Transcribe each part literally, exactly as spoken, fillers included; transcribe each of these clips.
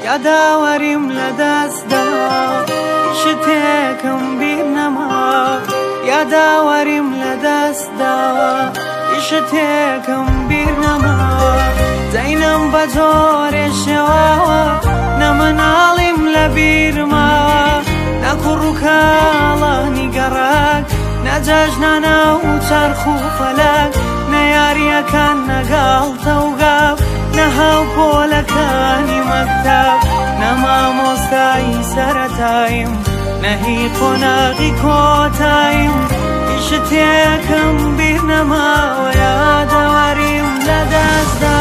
یاداوەریم لە دەستدا شتێکم بیر نەما یاداوەریم لە دەستداوە شتێکم بیر نەما دەینم بە جۆرێ شێواوە نەمەناڵیم لە بیرماوە نەکوڕ و کاڵانی گەڕاک نەجەژنانە و چەرخ و فەلەک نەیاریەکان نەگاڵتە و گاو نەهاو پۆلەکانی مەکتەب نەمامۆستایی سەرەتاییم نەهی قۆناغی کۆتاییم شتێکم بیر نەماوە یادەوەریم لە دەستدا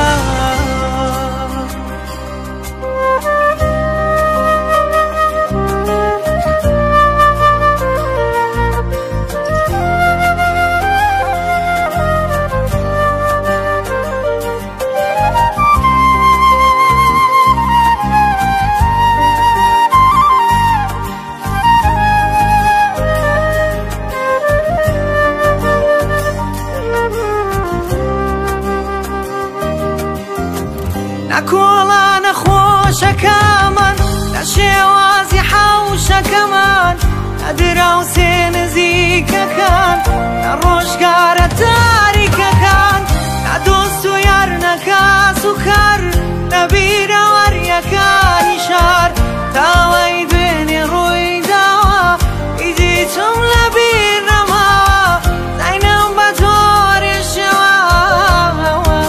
نەکۆڵانە خۆشەکەمان لە شێوازی حەوشەکەمان نەدراوسێ نزیکەکان نەڕۆژگارە تاریکەکان نەدۆست و یار نەکاس و کار نەبیرە وەریەکانی شار تاوەی دوێنێ ڕووی داوە ئیدی چۆم لە بیر نەماوە داینم بە جۆرێ شێواوە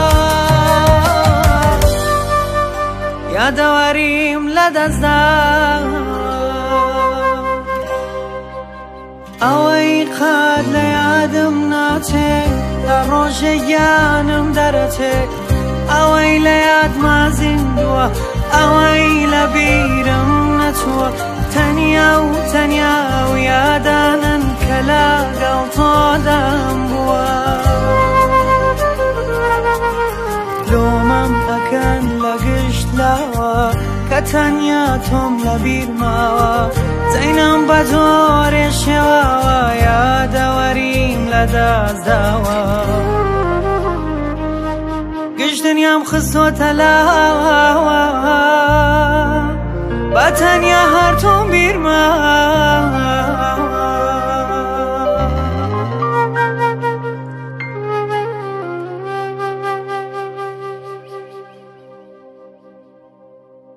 یادەوەریم لە دەستدا ئەوەی قەت لە یادم ناچێت لە ڕۆژێ گیانم دەرەچێت ئەوەی لە یادما زیندووە ئەوەی لە بیرم نەچووە تەنیا و تەنیا و یادانن کە لەگەڵ تۆدام بووە لۆمەم ئەکەن لە گشت لاوە کە تەنیا تۆم لە بیرماوە دەینم بە جۆرێ شێواوە یادەوەریم لە دەستداوە گشت دنیام خستۆتە لاوە بە تەنیا هەر تۆم بیرماوە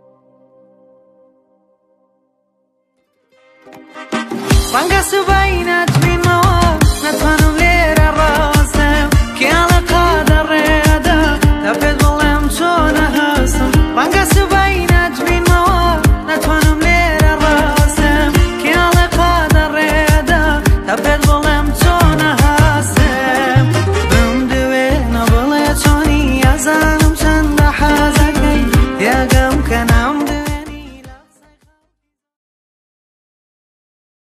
ڕەنگە سبەینە